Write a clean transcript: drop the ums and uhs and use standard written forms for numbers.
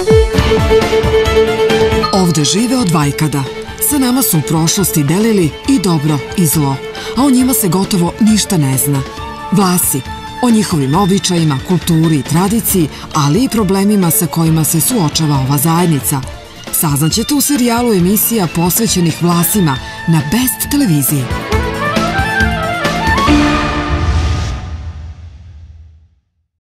Ovde žive od vajkada. Sa nama su u prošlosti delili i dobro i zlo, a o njima se gotovo ništa ne zna. Vlasi, o njihovim običajima, kulturi i tradiciji, ali i problemima sa kojima se suočava ova zajednica. Saznaćete u serijalu emisija posvećenih Vlasima na Best televiziji.